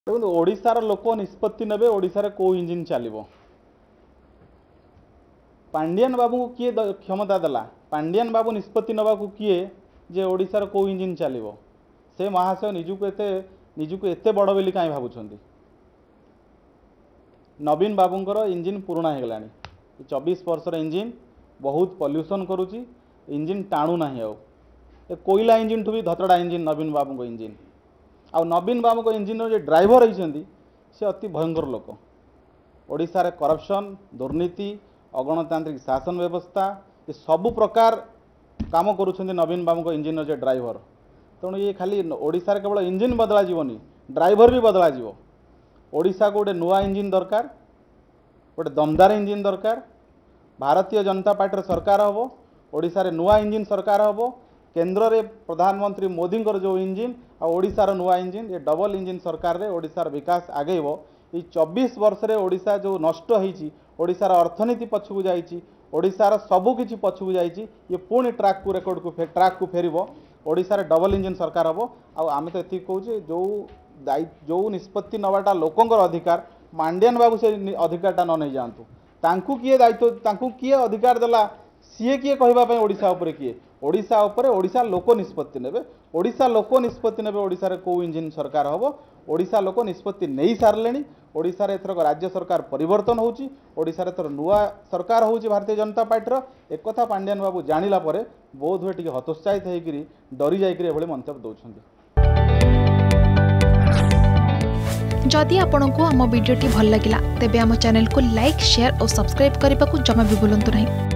देखो ओडिशार लोक निष्पत्ति नेबे ओडिशार को इंजिन चलो। पांडियान बाबू को किए क्षमता देला? पांडियान बाबू निष्पत्ति नवा को किए जे ओडिशार को इंजिन चलो? से महाशय निजुक एते बड़ बोली कहीं भावुंट? नवीन बाबूंकर इंजिन पुराणा हो गलानी। 24 वर्षर इंजिन बहुत पॉल्यूशन करुच्ची। इंजिन टाणु ना कोईला इंजिन ठू भी धतड़ा इंजिन नवीन बाबू को इंजिन। आ नवीन बाबू को इंजिन जो ड्राइवर होती से अति भयंकर लोक। ओडिशा रे करप्शन, दुर्नीति, अगणतांत्रिक शासन व्यवस्था ये सबु प्रकार काम करुछंदी नवीन बाबू को इंजिन जो ड्राइवर। तेणु ये खाली ओडिशा रे केवल इंजिन बदला जीवनी, ड्राइवर भी बदला जीवो। ओडिशा को गोटे नुआ इंजिन दरकार, गोटे दमदार इंजिन दरकार। भारतीय जनता पार्टी सरकार हम, ओडिशा रे नुआ इंजिन सरकार हम। केंद्र रे प्रधानमंत्री मोदी जो इंजिन आ ओडिशार नुआ इंजिन, ये डबल इंजिन सरकार रे ओडिशार विकास आगेब। ये 24 वर्ष रे ओडिशा जो नष्ट होईची, ओडिशार अर्थनीति पछकू जाईची, ओडिशार सबु किछि पछकू जाईची, ये पुणी ट्रैक को फेरिबो। ओडिशार डबल इंजिन सरकार हम। आम तो ये कहूँ जो निष्पत्ति नवाटा लोकंर अधिकार, मांडियान बाबू से अधिकारटा न नहीं जातु। तांकू किए दायित्व, तांकू किए अधिकार देला? सीए किए कहवाई ओडिशा उपरे किए? ओडिशा उपरे ओडिशा लोक निष्पत्ति नेबे। ओडिशा लोक निष्पत्ति नेबे ओडिशा रे को इंजिन सरकार हम। ओडिशा लोक निष्पत्ति नहीं सारे। ओडिशा रे एथरक राज्य सरकार परिवर्तन होउची। ओडिशा रे एथर नुआ सरकार होउची भारतीय जनता पार्टी। एक कथा पांडियान बाबू जानिला परे बोध हुए टिके हतोत्साहित होइकरी डरी जाइकरी एभली मंतव्य दउछंती। जदि आपंक आम भिडी भल लगा तेब आम चैनल को लाइक, शेयर और सब्सक्राइब करने को जमा भी भूलु नहीं।